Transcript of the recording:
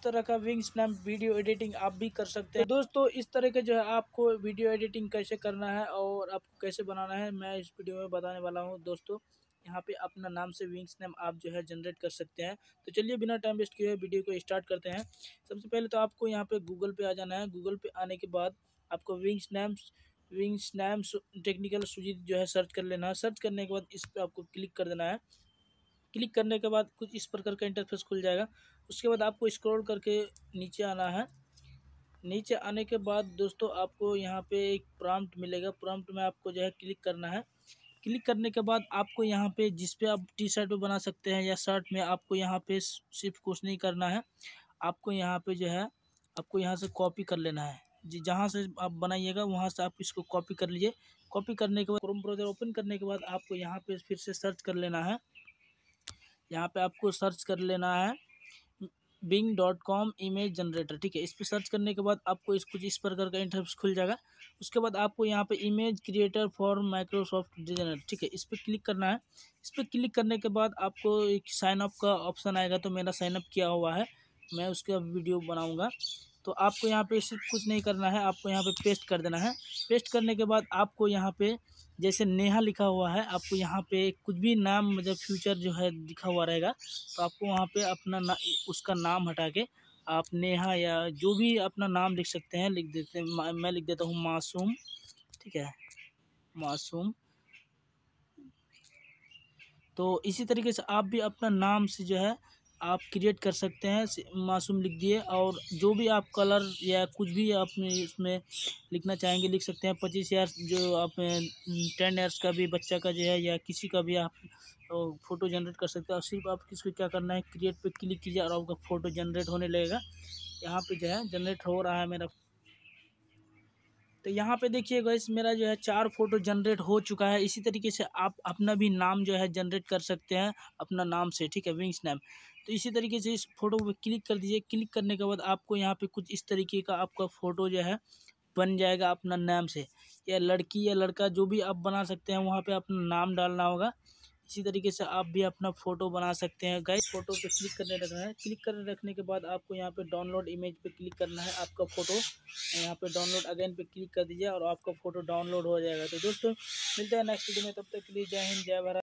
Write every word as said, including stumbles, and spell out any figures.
तरह का wing snap video editing आप भी कर सकते हैं। तो दोस्तों इस तरह के जो है आपको वीडियो एडिटिंग कैसे करना है और आपको कैसे बनाना है मैं इस वीडियो में बताने वाला हूँ। दोस्तों यहाँ पे अपना नाम से विंग स्नैप आप जो है जनरेट कर सकते हैं। तो चलिए बिना टाइम वेस्ट किए वीडियो को स्टार्ट करते हैं। सबसे पहले तो आपको यहाँ पे गूगल पे आ जाना है। गूगल पे आने के बाद आपको wing snap wing snap technical Sujeet जो है सर्च कर लेना है। सर्च करने के बाद इस पर आपको क्लिक कर देना है। क्लिक करने के बाद कुछ इस प्रकार का इंटरफेस खुल जाएगा। उसके बाद आपको स्क्रॉल करके नीचे आना है। नीचे आने के बाद दोस्तों आपको यहाँ पे एक प्रॉम्प्ट मिलेगा। प्रॉम्प्ट में आपको जो है क्लिक करना है। क्लिक करने के बाद आपको यहाँ पे जिस पे आप टी शर्ट पे बना सकते हैं या शर्ट में, आपको यहाँ पे सिर्फ कुछ नहीं करना है। आपको यहाँ पे जो है आपको यहाँ से कॉपी कर लेना है। जी जहाँ से आप बनाइएगा वहाँ से आप इसको कॉपी कर लीजिए। कॉपी करने के बाद क्रोम ब्राउज़र ओपन करने के बाद आपको यहाँ पे फिर से सर्च कर लेना है। यहाँ पे आपको सर्च कर लेना है Bing dot com image generator. ठीक है, इस पर सर्च करने के बाद आपको इस कुछ इस प्रकार का इंटरफेस खुल जाएगा। उसके बाद आपको यहाँ पे image creator for Microsoft designer, ठीक है, इस पर क्लिक करना है। इस पर क्लिक करने के बाद आपको एक साइन अप का ऑप्शन आएगा। तो मेरा साइन अप किया हुआ है, मैं उसका वीडियो बनाऊँगा। तो आपको यहाँ पे सिर्फ कुछ नहीं करना है, आपको यहाँ पे पेस्ट कर देना है। पेस्ट करने के बाद आपको यहाँ पे जैसे नेहा लिखा हुआ है, आपको यहाँ पे कुछ भी नाम मतलब फ्यूचर जो है लिखा हुआ रहेगा। तो आपको वहाँ पे अपना ना उसका नाम हटा के आप नेहा या जो भी अपना नाम लिख सकते हैं, लिख देते हैं। मैं लिख देता हूँ मासूम, ठीक है, मासूम। तो इसी तरीके से आप भी अपना नाम से जो है आप क्रिएट कर सकते हैं। मासूम लिख दिए और जो भी आप कलर या कुछ भी आप इसमें लिखना चाहेंगे लिख सकते हैं। पच्चीस ईयर्स जो आप टेन ईयर्स का भी बच्चा का जो है या किसी का भी आप तो फ़ोटो जनरेट कर सकते हैं। और सिर्फ आप किसको क्या करना है, क्रिएट पे क्लिक कीजिए और आपका फ़ोटो जनरेट होने लगेगा। यहाँ पे जो है जनरेट हो रहा है मेरा। तो यहाँ पे देखिए गाइस मेरा जो है चार फोटो जनरेट हो चुका है। इसी तरीके से आप अपना भी नाम जो है जनरेट कर सकते हैं अपना नाम से, ठीक है, विंग स्नैप। तो इसी तरीके से इस फोटो पे क्लिक कर दीजिए। क्लिक करने के बाद आपको यहाँ पे कुछ इस तरीके का आपका फ़ोटो जो है बन जाएगा अपना नाम से। या लड़की या लड़का जो भी आप बना सकते हैं, वहाँ पे अपना नाम डालना होगा। इसी तरीके से आप भी अपना फ़ोटो बना सकते हैं गाइस। फ़ोटो पे क्लिक करने रखना है। क्लिक कर रखने के बाद आपको यहाँ पे डाउनलोड इमेज पे क्लिक करना है। आपका फ़ोटो यहाँ पे डाउनलोड अगेन पे क्लिक कर दीजिए और आपका फ़ोटो डाउनलोड हो जाएगा। तो दोस्तों मिलते हैं नेक्स्ट वीडियो में, तब तक के लिए जय हिंद जय भारत।